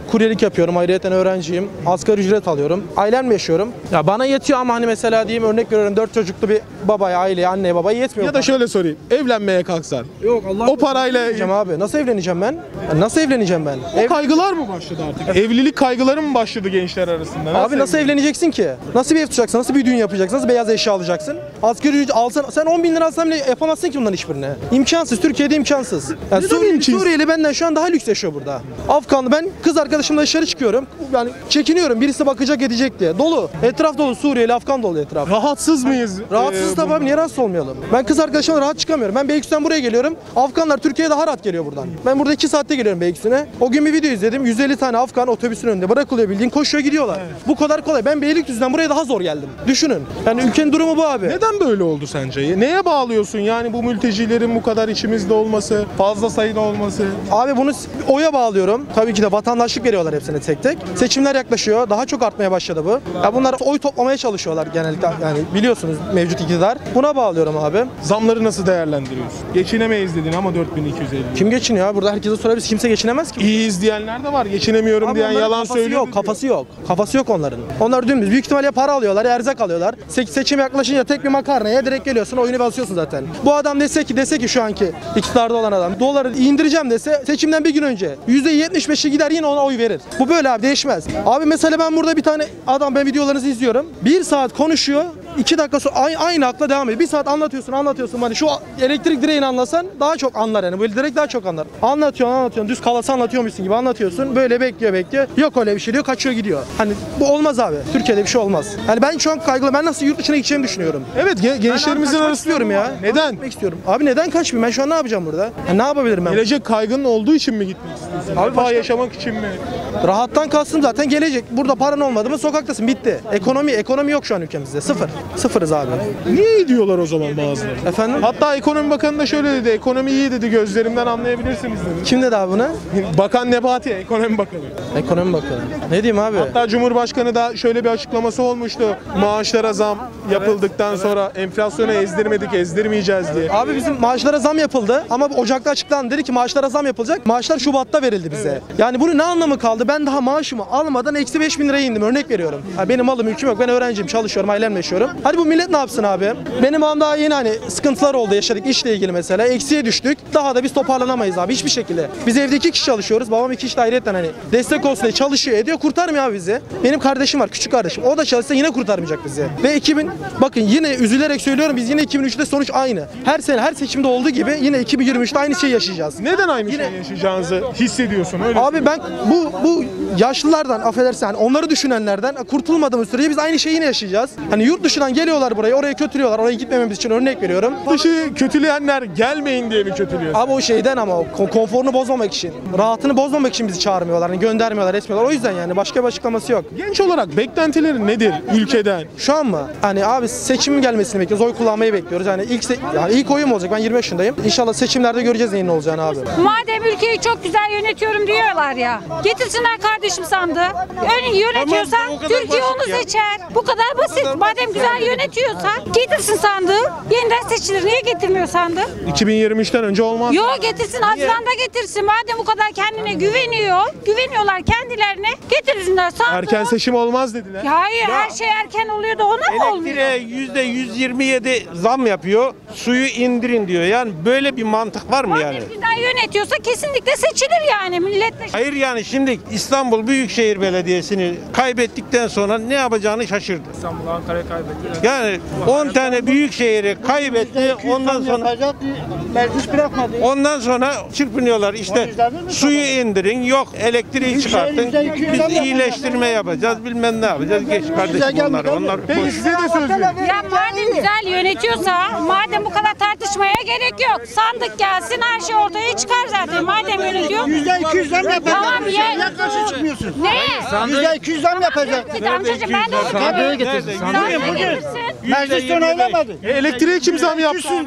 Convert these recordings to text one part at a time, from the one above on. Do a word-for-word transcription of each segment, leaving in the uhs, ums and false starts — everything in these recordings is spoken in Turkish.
kuryelik yapıyorum. Ayrıyeten öğrenciyim. Asgari ücret alıyorum. Ailemle yaşıyorum. Ya bana yetiyor ama hani mesela diyeyim örnek veriyorum dört çocuklu bir babaya, aileye, anneye, babaya yetmiyor. Ya da şöyle sorayım. Evlenmeye kalksan. Yok Allah. O parayla evleneceğim abi. Nasıl evleneceğim ben? Ya nasıl evleneceğim ben? o Ev... kaygılar mı başladı artık? Evlilik kaygıları mı başladı gençler arasında? Abi nasıl evleneceksin ki? Nasıl bir ev tutacaksın? Nasıl bir düğün yapacaksın? Nasıl beyaz eşya alacaksın? Asgari ücret alsan sen on bin lira alsan bile yapamazsın ki bunların hiçbirini. İmkansız. Türkiye'de imkansız. Yani Suriyeli, Suriyeli benden şu an daha lüks yaşıyor burada. Afganlı ben kız arkadaşımla dışarı çıkıyorum. Yani çekiniyorum. Birisi bakacak edecek diye. Dolu. Etraf dolu. Suriyeli, Afgan dolu etraf. Rahatsız mıyız? Rahatsız ee, tabii abi. Niye rahatsız olmayalım? Ben kız arkadaşımla rahat çıkamıyorum. Ben Beylikdüzü'den buraya geliyorum. Afganlar Türkiye'ye daha rahat geliyor buradan. Ben burada iki saatte geliyorum Beylikdüzü'ne. O gün bir video izledim. yüz elli tane Afgan otobüsün önünde bırakılıyor bildiğin koşuyor gidiyorlar. Evet. Bu kadar kolay. Ben Beylikdüzü'den buraya daha zor geldim. Düşünün. Yani ülkenin durumu bu abi. Neden böyle oldu sence? Neye bağlıyorsun yani bu mültecilerin bu kadar içimizde olması, fazla sayıda olması? Abi bunu oya bağlıyorum. Tabii ki de vatandaşlık veriyorlar hepsine tek tek. Seçimler yaklaşıyor. Daha çok artmaya başladı bu. Ya bunlar oy toplamaya çalışıyorlar genellikle. Yani biliyorsunuz mevcut iktidar. Buna bağlıyorum abi. Zamları nasıl değerlendiriyorsun? Geçinemeyiz dedin ama dört bin iki yüz elli. Kim geçiniyor abi? Burada herkese sorabiliriz. Kimse geçinemez ki. İyi izleyenler de var. Geçinemiyorum Abi diyen yalan kafası söylüyor. yok, kafası yok. Kafası yok onların. Onlar dümdüz. Büyük ihtimalle para alıyorlar, erzak alıyorlar. Se seçim yaklaşınca tek bir makarnaya direkt geliyorsun, oyunu basıyorsun zaten. Bu adam dese ki dese ki şu anki iktidarda olan adam doları indireceğim dese seçimden bir gün önce yüzde yetmiş beşi gider yine ona oy verir. Bu böyle abi değişmez. Abi mesela ben burada bir tane adam ben videolarınızı izliyorum. Bir saat konuşuyor. İki dakika sonra aynı, aynı akla devam ediyor. Bir saat anlatıyorsun anlatıyorsun. Hani şu elektrik direğini anlasan daha çok anlar yani. Böyle direkt daha çok anlar. Anlatıyorsun anlatıyorsun. Düz kalası anlatıyormuşsun gibi anlatıyorsun. Böyle bekliyor bekliyor. Yok öyle bir şey diyor. Kaçıyor gidiyor. Hani bu olmaz abi. Türkiye'de bir şey olmaz. Hani ben şu an kaygılı. Ben nasıl yurt dışına gideceğimi düşünüyorum. Evet ge gençlerimizin arasında istiyorum ya. Neden? Gitmek istiyorum. Abi neden kaçmayayım? Ben şu an ne yapacağım burada? Ya ne yapabilirim ben? Gelecek kaygının olduğu için mi gitmek istiyorsun? Abi Refah başka- yaşamak için mi? Rahattan kastım zaten gelecek. Burada paran olmadı mı sokaktasın. Bitti. Ekonomi ekonomi yok şu an ülkemizde. Sıfır. Sıfırız abi. Niye iyi diyorlar o zaman bazıları? Efendim? Hatta ekonomi bakanı da şöyle dedi. Ekonomi iyi dedi. Gözlerimden anlayabilirsiniz dedi. Kim dedi abi bunu? Bakan Nebati, ekonomi bakanı. Ekonomi bakanı. Ne diyeyim abi? Hatta Cumhurbaşkanı da şöyle bir açıklaması olmuştu. Maaşlara zam yapıldıktan sonra enflasyonu ezdirmedik, ezdirmeyeceğiz diye. Abi bizim maaşlara zam yapıldı ama Ocak'ta açıklandı. Dedi ki maaşlara zam yapılacak. Maaşlar Şubat'ta verildi bize. Evet. Yani bunun ne anlamı kaldı? Ben daha maaşımı almadan eksi beş bin liraya indim. Örnek veriyorum. Yani benim malım mülküm yok. Ben öğrenciyim, çalışıyorum, ailemle yaşıyorum. Hadi bu millet ne yapsın abi? Benim ağam daha yeni hani sıkıntılar oldu, yaşadık işle ilgili mesela. Eksiye düştük. Daha da biz toparlanamayız abi hiçbir şekilde. Biz evde iki kişi çalışıyoruz. Babam iki kişi ayrıyetten hani destek olsun diye çalışıyor, ediyor. Kurtarmıyor abi bizi. Benim kardeşim var, küçük kardeşim. O da çalışsa yine kurtarmayacak bizi. Ve iki bin bakın yine üzülerek söylüyorum biz yine iki bin üçte sonuç aynı. Her sene her seçimde olduğu gibi yine iki bin yirmi üçte aynı şeyi yaşayacağız. Neden aynı Yine- şeyi yaşayacağınızı hissediyorsun öyle? Abi ben bu bu yaşlılardan affedersin hani onları düşünenlerden kurtulmadığımız sürece biz aynı şeyi yine yaşayacağız. Hani yurt dışından geliyorlar buraya, oraya kötülüyorlar. Oraya gitmememiz için örnek veriyorum. Dışı kötüleyenler gelmeyin diye mi kötülüyor? Abi o şeyden ama o kon- konforunu bozmamak için, rahatını bozmamak için bizi çağırmıyorlar, hani göndermiyorlar, etmiyorlar. O yüzden yani başka bir açıklaması yok. Genç olarak beklentilerin nedir ülkeden? Şu an mı? Hani abi seçimin gelmesini bekliyoruz, oy kullanmayı bekliyoruz. Yani ilk se- yani ilk oyum olacak. Ben yirmi yaşındayım. İnşallah seçimlerde göreceğiz neyin ne olacağını abi. Madem ülkeyi çok güzel yönetiyorum diyorlar ya. Getirsinler kardeşim sandığı. Ön yönetiyorsa Tamam, o kadar Türkiye basit onu ya. seçer. Bu kadar basit. Madem güzel yönetiyorsa getirsin sandığı. Yeniden seçilir. Niye getirmiyor sandığı? iki bin yirmi üçten önce olmaz. Yo getirsin. Haziran'da getirsin. Madem bu kadar kendine güveniyor. Güveniyorlar kendilerine. Getirsinler sandığı. Erken seçim olmaz dediler. Ya hayır her şey erken oluyor da ona mı olmuyor? Elektriğe yüzde yüz yirmi yedi zam yapıyor. Suyu indirin diyor. Yani böyle bir mantık var mı yani? Madem güzel yönetiyorsa kesinlikle seçilir yani milletle. Hayır yani şimdi İstanbul Büyükşehir Belediyesi'ni kaybettikten sonra ne yapacağını şaşırdı. İstanbul, Ankara'yı kaybetti. Yani on tane büyük şehri kaybetti. Ondan sonra meclis bırakmadı. ondan sonra çırpınıyorlar. İşte suyu indirin, yok elektriği çıkartın. Biz iyileştirme yapacağız, bilmem ne yapacağız. Geç kardeşim onları. Onlar Peki size de söz veriyorum. Ya madem güzel yönetiyorsa, madem bu kadar tartışmaya gerek yok. Sandık gelsin, her şey ortaya çıkar zaten. Madem yönetiyor. Yüzde iki yüz zam yapacak. Tamam ya. Niye karşı çıkmıyorsun? Ne? Yüzde iki yüz zam yapacak. Git amcacığım ben de onu Nerede diyorum. getirsin? Sandığı getirsin. Meclis onaylamadı. E, elektriğe kim zam yaptı abi?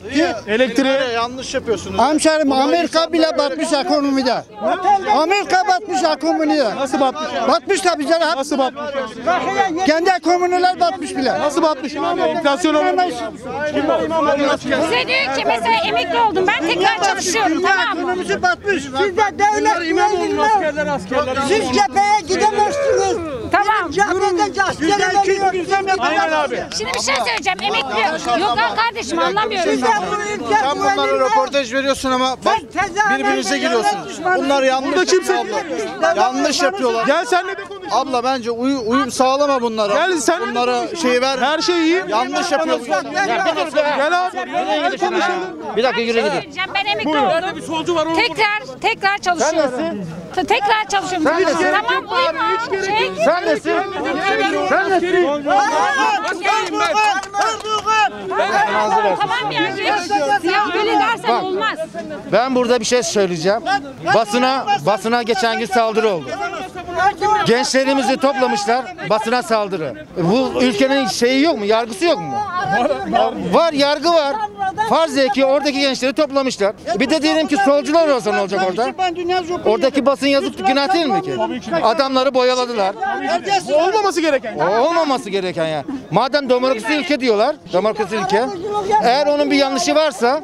ki Elektriğe Yanlış yapıyorsunuz. hemşerim Amerika bile batmış ekonomide. Amerika batmış ekonomide. nasıl batmış? Batmış tabii canım. Nasıl batmış? Kendi ekonomiler batmış bile. Nasıl batmış? Enflasyon olmuş. Size diyor ki mesela emekli oldum ben tekrar çalışıyorum tamam mı? Ekonomisi batmış. Siz de devlet güvenliğine siz cepheye gidemezsiniz. Tamam. Cephede askerler Aynen abi. Şimdi bir şey söyleyeceğim emekli. Yok ha kardeşim anlamıyorum. Siz de bu ülke Sen bunlara güvenliğine röportaj veriyorsun ama bak birbirinize giriyorsunuz. Bunlar yanlış. Burada kimse- abla. Yanlış yapıyorlar. Gel senle de konuş. Abla bence uy- uyum sağlama bunlara. Gel sen- Bunlara şey ver. Her şey iyi. Yanlış yapıyorsun. Gel abi. Gel konuşalım. Bir dakika yürü gidin. Söyleyeceğim ben emekli oldum. Tekrar tekrar çalışıyorum. Te- Tekrar çalışıyorum. Tamam uyuma. Şey, Sen nesin? Sen nesin? Tamam ya. Siyah böyle dersen olmaz. Ben burada bir şey söyleyeceğim. Basına basına geçen gün saldırı oldu. Gençlerimizi toplamışlar, basına saldırı. Bu ülkenin şeyi yok mu? Yargısı yok mu? Var, yargı var. Farz ki oradaki gençleri toplamışlar. Bir de diyelim ki solcular olsa ne olacak orada? Oradaki basın yazık günah değil mi ki? Adamları boyaladılar. Bu olmaması gereken. O olmaması gereken ya. Madem demokrasi ülke diyorlar, demokrasi ülke. Eğer onun bir yanlışı varsa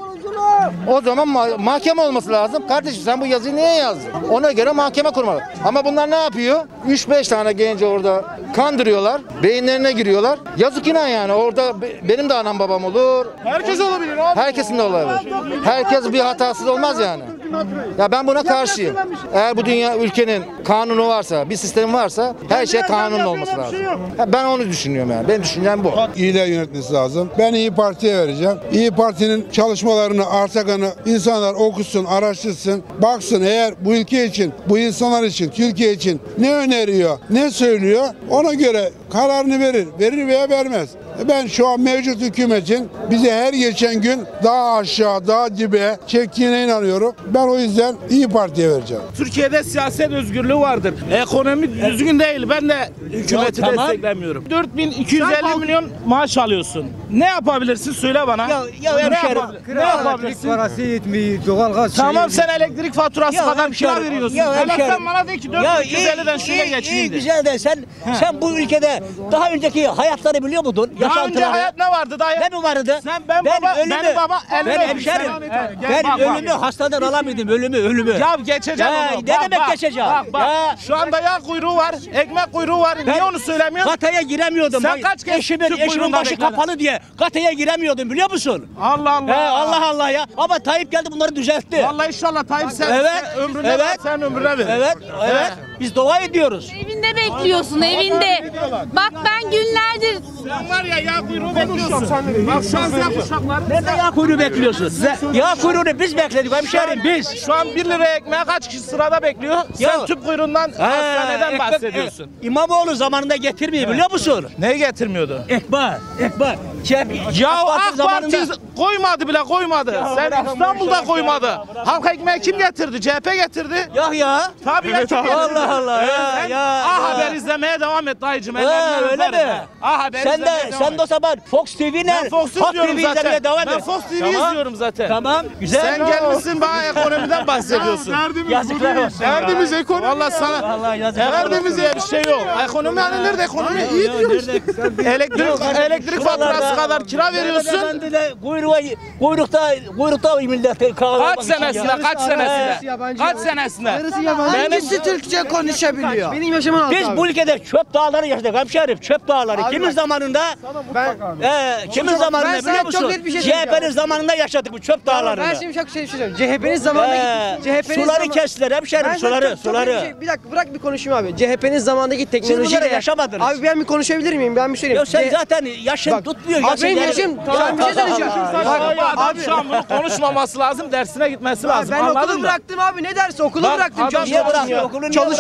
o zaman ma- mahkeme olması lazım. Kardeşim sen bu yazıyı niye yazdın? Ona göre mahkeme kurmalı. Ama bunlar ne yapıyor? üç beş tane genci orada kandırıyorlar. Beyinlerine giriyorlar. Yazık günah yani. Orada be- benim de anam babam olur. Herkes olabilir abi. Herkesin de olabilir. Herkes bir hatasız olmaz yani. Ya ben buna karşıyım. Eğer bu dünya ülkenin kanunu varsa, bir sistemi varsa her şey kanunlu olması lazım. Ya ben onu düşünüyorum yani. Benim düşüncem bu. İyiler yönetmesi lazım. Ben İyi Parti'ye vereceğim. İyi Parti'nin çalışmalarını, artakanı insanlar okusun, araştırsın, baksın eğer bu ülke için, bu insanlar için, Türkiye için ne öneriyor, ne söylüyor ona göre kararını verir. Verir veya vermez. Ben şu an mevcut hükümetin bizi her geçen gün daha aşağı, daha dibe çektiğine inanıyorum. Ben o yüzden İyi Parti'ye vereceğim. Türkiye'de siyaset özgürlüğü vardır. Ekonomi düzgün değil. Ben de hükümeti desteklemiyorum. dört bin iki yüz elli milyon maaş alıyorsun. Ne yapabilirsin? Söyle bana. Ya, ya ne, yapabilir, ne yapabilirsin? Parası yetmiyor, doğalgaz Tamam sen elektrik faturası Ya kadar hemşerim, kira veriyorsun. ya Hele hemşerim. sen bana de ki dört bin iki yüz elliden şöyle geçeyim de. güzel de sen sen bu ülkede daha önceki hayatları biliyor muydun? Daha önce hayat ne vardı dayı? Ne mi vardı? Sen ben, baba, ölümü, benim baba elli ben olmuş. hemşerim. Sen- Ben Bak, bak. ölümü hastadan alamıyordum, ölümü, ölümü. Ya geçeceğim Ya, onu. ne demek geçeceğim? Bak bak. Ya. Şu anda yağ kuyruğu var, ekmek kuyruğu var. Niye onu söylemiyorsun? Kataya giremiyordum. Sen Ben kaç kez eşimin, Türk eşimin kuyruğunda başı bekledin? kapalı diye kataya giremiyordum biliyor musun? Allah Allah. He, Allah Allah ya. Ama Tayyip geldi bunları düzeltti. Vallahi inşallah Tayyip sen, Evet, sen ömrüne evet. ver, sen ömrüne ver. Evet, evet. Biz dua ediyoruz. Evinde bekliyorsun evinde. Bak ben günlerdir Sen var ya yağ kuyruğu bekliyorsun. Bak şu an Z kuşaklar. Nerede yağ kuyruğu bekliyorsun? Yağ kuyruğunu biz bekledik hemşerim biz. Şu an bir liraya ekmeğe kaç kişi sırada bekliyor? Sen Ya. tüp kuyruğundan Ha, hastaneden ekmek- bahsediyorsun. e, İmamoğlu zamanında getirmiyor biliyor musun? Neyi getirmiyordu? Ekber, ekber. Cep, Ya AK Parti AK Parti zamanında- koymadı bile koymadı. Sen İstanbul'da koymadı. Halk ekmeği kim getirdi? C H P getirdi. Ya ya. Tabii ya kim getirdi? Allah Allah ya Sen ya. A ya. Haber izlemeye devam et dayıcım. Ha, Ellerinden öyle öperim mi? ha. A Haber Sen izlemeye de devam sen de o et. zaman Fox T V ne? Ben Fox Halk izliyorum T V izlemeye zaten. devam et. Ben Fox T V Tamam. izliyorum zaten. Tamam, güzel. Sen gelmişsin bana ekonomiden bahsediyorsun. Yazıklar olsun. Derdimiz ekonomi. Vallahi sana Vallahi yazıklar derdimiz diye bir şey yok. Ekonomi hani nerede ekonomi? İyi diyoruz. Elektrik elektrik faturası kadar kira veriyorsun. Kuyruğa, kuyrukta, kuyrukta millet kahve Kaç senesinde, kaç senesinde? Kaç senesinde? Hangisi Türkçe konuşabiliyor? Benim yaşamın altı Biz abi. bu ülkede çöp dağları yaşadık hemşerim, çöp dağları. Kimin zamanında? Ben, Ee, kimin Hocam, zamanında ben sana biliyor çok musun? net bir şey C H P'nin söyleyeceğim. zamanında yaşadık bu çöp dağlarını. ben şimdi çok şey söyleyeceğim. C H P'nin zamanında Ee, C H P'nin suları zaman- kestiler hemşerim, Ben sana suları, çok- çok suları. net bir şey- Bir dakika bırak bir konuşayım abi. C H P'nin zamandaki teknolojiyle bunları yaşamadınız. Abi ben bir konuşabilir miyim? Ben bir söyleyeyim. Ya sen C- zaten yaşın Bak, tutmuyor. abi benim yani- yaşım tamam bir şey söyleyeceğim. Bak, Bak, adam şu an bunu konuşmaması lazım, dersine gitmesi lazım. ben Anladın okulu mı? bıraktım abi ne derse okulu Bak, bıraktım. adam Çalışmak niye için bıraktın? ya. Okulu niye Çalışmak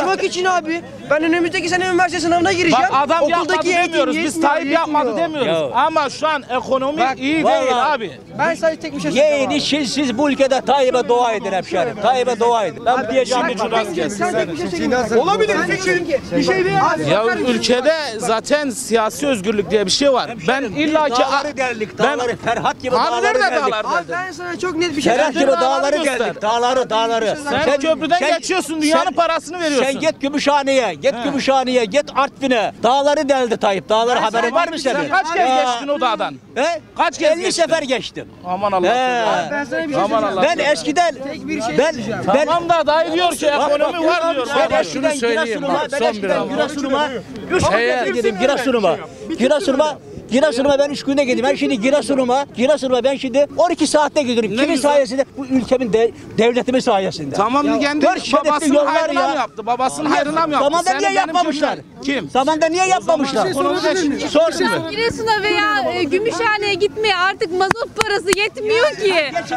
Çalışmak için abi. Ben önümüzdeki sene üniversite sınavına gireceğim. Bak adam yapmadı Okuldaki eğitim demiyoruz. Biz yetmiyor, Tayyip yapmadı yetmiyor. demiyoruz. Ama şu an ekonomi Bak, iyi vallahi- değil abi. Ben sadece tek bir şey söyleyeceğim Yeğeni abi. siz, siz bu ülkede Tayyip'e dua edin hemşerim. Tayyip'e dua edin. Ben diyeceğim. Sen tek bir şey söyleyeyim. Olabilir fikrin. Bir şey değil. Ya ülkede zaten siyasi özgürlük diye bir şey var. Ben illaki Dağları deldik, ben dağları Ferhat gibi Abi dağları nerede deldik. dağlar Abi deldi? ben sana çok net bir şey Ferhat gibi Dağları dağları göster. deldik. Dağları, dağları. Sen köprüden sen- geçiyorsun, dünyanın sen- parasını veriyorsun. Sen git Gümüşhane'ye, git Gümüşhane'ye, git Artvin'e. Dağları deldi Tayyip. Dağları haberin var mı senin? Sen kaç kez Ya. geçtin o dağdan? He? Kaç kez elli geçtin? sefer geçtim. Aman Allah. He. Ben sana bir şey Aman söyleyeceğim. Allah. Ben eskiden bir şey ben söyleyeceğim. ben Tamam da dayı diyor ki ekonomi var diyor. Ben eskiden Giresun'uma, ben eskiden Giresun'uma üç günde gittim Giresun'uma. Giresun'uma Giresun'uma ben üç günde gittim. Ben şimdi Giresun'uma, Giresun'uma ben şimdi on iki saatte gidiyorum. Kimin güzel. sayesinde? Bu ülkemin de, devletimin sayesinde. Tamam mı kendi dört şerefli babasının yollar hayrına ya. mı yaptı? Babasının hayrına mı yaptı? Zamanında Senin niye benim yapmamışlar? cümlem. Kim? Zamanında niye yapmamışlar? Sor şimdi. Giresun'a veya e, Gümüşhane'ye gitmeye artık mazot parası yetmiyor ki.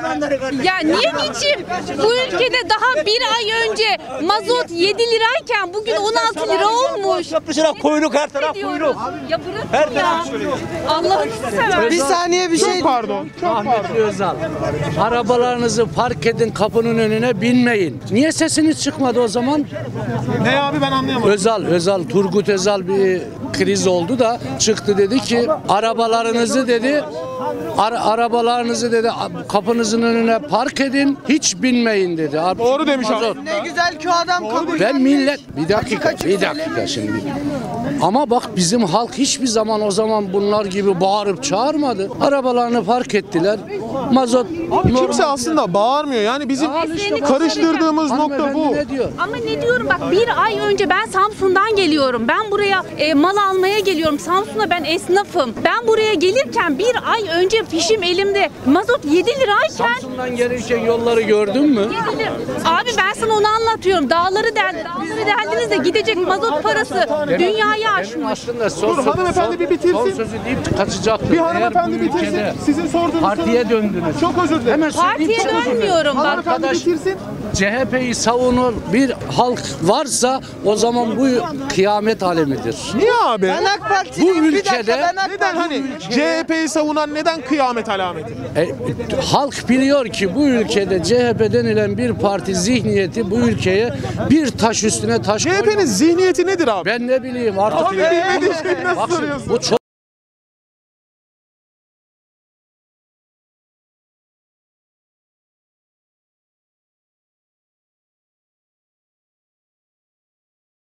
Ya niye niçin? Bu ülkede daha bir ay önce mazot yedi lirayken bugün on altı lira olmuş. Köprüsüne kuyruk, her taraf Diyorum. kuyruk. Ya bırakın ya. Allah'ını sever. Bir saniye bir şey. Çok pardon. Çok Ahmet Özal. Arabalarınızı park edin, kapının önüne binmeyin. Niye sesiniz çıkmadı o zaman? Ne abi ben anlayamadım. Özal, Özal, Turgut Özal bir kriz oldu da çıktı dedi ki arabalarınızı dedi ara- arabalarınızı dedi kapınızın önüne park edin, hiç binmeyin dedi. Doğru demiş abi. Mazot. Ne güzel ki o adam kabul. Ben millet bir dakika bir dakika şimdi. Ama bak bizim halk hiçbir zaman o zaman bunlar gibi bağırıp çağırmadı. Arabalarını park ettiler. Mazot Abi normal- kimse aslında bağırmıyor. Yani bizim Al işte bak. karıştırdığımız nokta Hanımefendi bu. ne diyor? Ama ne diyorum bak bir ay önce ben Samsun'dan geliyorum. Ben buraya e, mal almaya geliyorum. Samsun'a ben esnafım. Ben buraya gelirken bir ay önce fişim elimde. Mazot yedi lirayken Samsun'dan gelirken yolları gördün mü? yedi lira. Abi ben sana onu anlatıyorum. Dağları del, dağları deldiniz de gidecek mazot parası dünyayı Benim aşmış. aslında son, Dur, hanımefendi bir bitirsin. son sözü deyip kaçacaktım. Bir Eğer hanımefendi bu bitirsin. ülkede Sizin sorduğunuz partiye soru- döndünüz. Çok özür dilerim. Hemen söyleyeyim, Partiye çok özür dilerim. dönmüyorum bak. Hanımefendi Arkadaş, bitirsin. C H P'yi savunur bir halk varsa o zaman bu kıyamet alemidir. Niye abi? Ben AK Bu Partiliyim. Bir dakika ülkede ben AK Neden hani C H P'yi savunan neden kıyamet alameti? e, halk biliyor ki bu ülkede C H P denilen bir parti zihniyeti bu ülkeye bir taş üstüne taş C H P'nin koymamış. zihniyeti nedir abi? Ben ne bileyim artık. Abi bilmediğin şeyi nasıl Bak şimdi, soruyorsun? bu çok